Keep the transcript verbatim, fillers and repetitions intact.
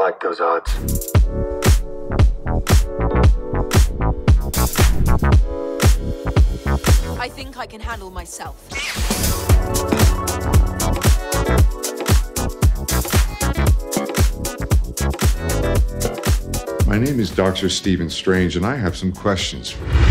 like those odds. I think I can handle myself. My name is Doctor Stephen Strange, and I have some questions for you.